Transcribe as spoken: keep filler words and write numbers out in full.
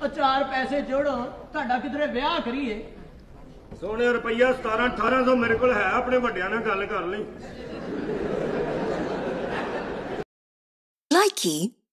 चार पैसे जोड़ो तुहाडा किधरे ब्याह करिए। सोने रुपया सतारा अठारह सौ मेरे को है, अपने वड्डियां नाल गल कर लई। Likey